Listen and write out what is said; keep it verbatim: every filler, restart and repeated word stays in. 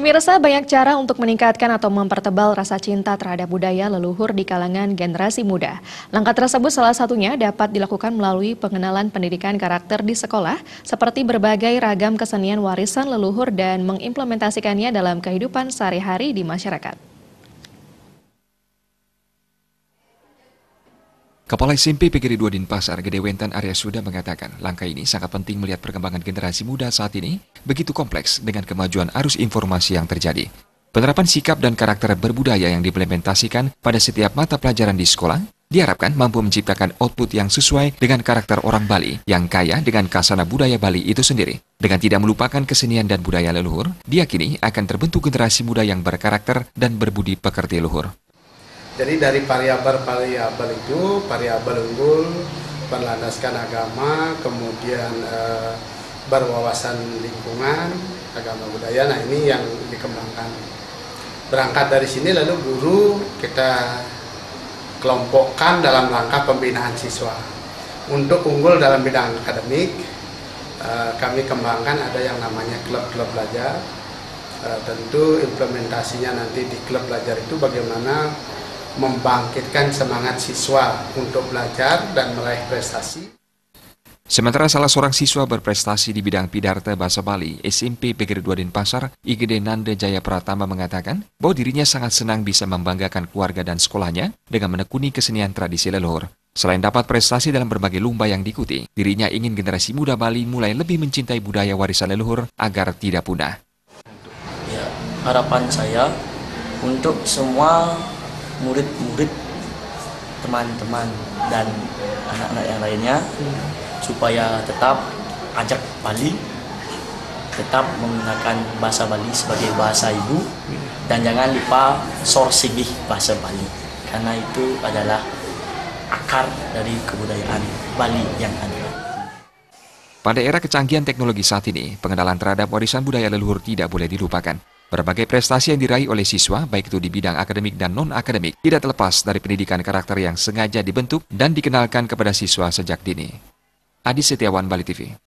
Pemirsa, banyak cara untuk meningkatkan atau mempertebal rasa cinta terhadap budaya leluhur di kalangan generasi muda. Langkah tersebut salah satunya dapat dilakukan melalui pengenalan pendidikan karakter di sekolah, seperti berbagai ragam kesenian warisan leluhur dan mengimplementasikannya dalam kehidupan sehari-hari di masyarakat. Kepala S M P P G R I dua Denpasar, Gede Wentan Arya Suda mengatakan langkah ini sangat penting melihat perkembangan generasi muda saat ini begitu kompleks dengan kemajuan arus informasi yang terjadi. Penerapan sikap dan karakter berbudaya yang diimplementasikan pada setiap mata pelajaran di sekolah diharapkan mampu menciptakan output yang sesuai dengan karakter orang Bali yang kaya dengan kasana budaya Bali itu sendiri. Dengan tidak melupakan kesenian dan budaya leluhur, diyakini akan terbentuk generasi muda yang berkarakter dan berbudi pekerti luhur. Jadi dari variabel-variabel itu, variabel unggul, berlandaskan agama, kemudian e, berwawasan lingkungan, agama budaya, nah ini yang dikembangkan. Berangkat dari sini lalu guru kita kelompokkan dalam rangka pembinaan siswa. Untuk unggul dalam bidang akademik, e, kami kembangkan ada yang namanya klub-klub belajar. E, tentu implementasinya nanti di klub belajar itu bagaimana membangkitkan semangat siswa untuk belajar dan meraih prestasi. Sementara salah seorang siswa berprestasi di bidang Pidarta Bahasa Bali, S M P P G R I dua Denpasar, I G D Nanda Jaya Pratama mengatakan bahwa dirinya sangat senang bisa membanggakan keluarga dan sekolahnya dengan menekuni kesenian tradisi leluhur. Selain dapat prestasi dalam berbagai lomba yang diikuti, dirinya ingin generasi muda Bali mulai lebih mencintai budaya warisan leluhur agar tidak punah. Ya, harapan saya untuk semua murid-murid, teman-teman dan anak-anak yang lainnya supaya tetap ajak Bali, tetap menggunakan bahasa Bali sebagai bahasa ibu dan jangan lupa sorsigih bahasa Bali karena itu adalah akar dari kebudayaan Bali yang ada. Pada era kecanggihan teknologi saat ini, pengenalan terhadap warisan budaya leluhur tidak boleh dilupakan. Berbagai prestasi yang diraih oleh siswa, baik itu di bidang akademik dan non-akademik, tidak terlepas dari pendidikan karakter yang sengaja dibentuk dan dikenalkan kepada siswa sejak dini. Adi Setiawan, Bali T V.